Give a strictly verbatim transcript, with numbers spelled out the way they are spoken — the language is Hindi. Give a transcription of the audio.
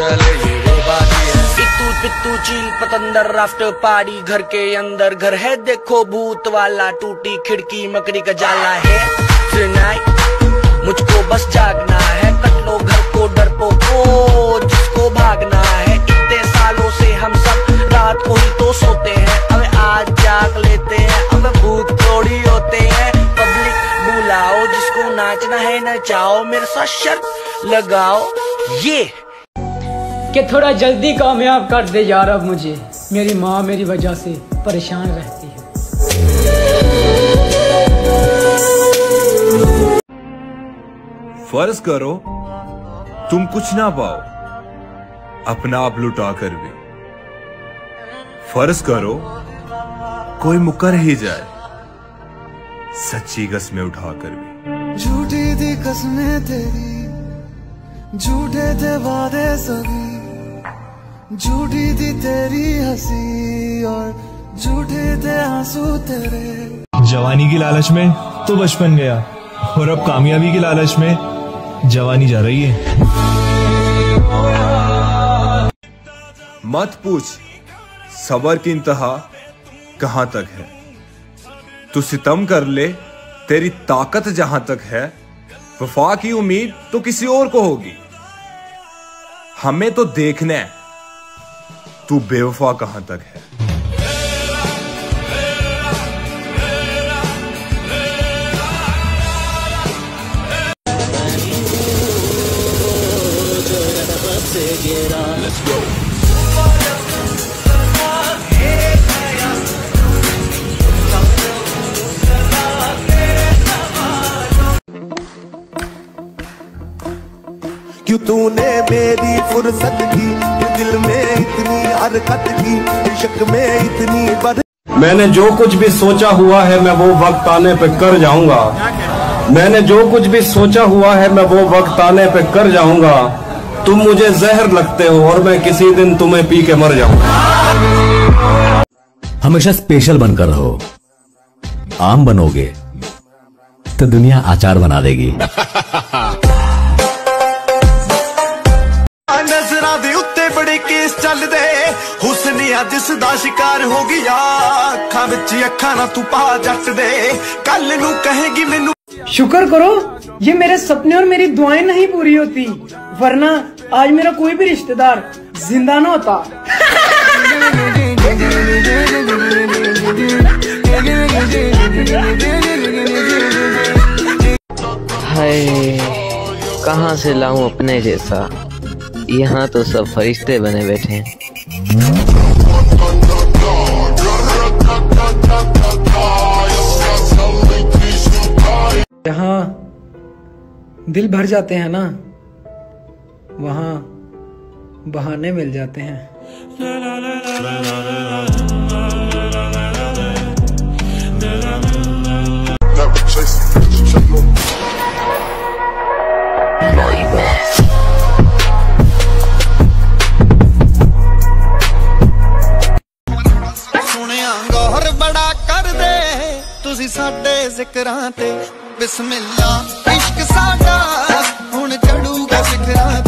इतू पितू चील पतंदर आफ्टर पार्टी, घर के अंदर घर है देखो भूत वाला, टूटी खिड़की मकड़ी का जाला है। Tonight मुझको बस जागना है, कट लो घर को डरपोको जिसको भागना है। इतने सालों से हम सब रात को ही तो सोते हैं, अब आज जाग लेते हैं, अब भूत थोड़ी होते हैं। पब्लिक बुलाओ जिसको नाचना है नचाओ, मेरे साथ शर्त लगाओ ये कि थोड़ा जल्दी कामयाब कर दे यार, अब मुझे मेरी माँ मेरी वजह से परेशान रहती है। फर्ज करो तुम कुछ ना पाओ अपना आप लुटा कर भी, फर्ज करो कोई मुकर ही जाए सच्ची कसमें उठाकर भी। झूठी थी कसमें तेरी, झूठे थे वादे सभी, झूठी थी तेरी हंसी और झूठे थे आंसू तेरे। जवानी की लालच में तो बचपन गया, और अब कामयाबी की लालच में जवानी जा रही है। मत पूछ सबर की इंतहा कहां तक है, तू सितम कर ले तेरी ताकत जहां तक है। वफा की उम्मीद तो किसी और को होगी, हमें तो देखना है तू बेवफा कहां तक है। Let's go. क्यों तूने मेरी फुर्सत की, दिल में इतनी हरकत की, इश्क में इतनी बद। मैंने जो कुछ भी सोचा हुआ है मैं वो वक्त आने पे कर जाऊंगा, मैंने जो कुछ भी सोचा हुआ है मैं वो वक्त आने पे कर जाऊंगा। तुम मुझे जहर लगते हो और मैं किसी दिन तुम्हें पी के मर जाऊंगा। हमेशा स्पेशल बनकर रहो, आम बनोगे तो दुनिया अचार बना देगी। नजरा दे उत्ते बड़े केस चलदे, हुस्न अज सदा शिकार हो गया, अखां विच अखां ना तू पा जट दे, कल नू कहेगी मैनू। शुक्र करो ये मेरे सपने और मेरी दुआएं नहीं पूरी होती, वरना आज मेरा कोई भी रिश्तेदार जिंदा ना होता। हाय कहाँ से लाऊं अपने जैसा, यहाँ तो सब फरिश्ते बने बैठे हैं। जहाँ दिल भर जाते हैं ना, वहाँ बहाने मिल जाते हैं। सुनिया गौर बड़ा कर दे तुसी साडे जिक्रां ते, बिस्मिल्ला इश्क साडा हुण चढ़ूगा सिखरां।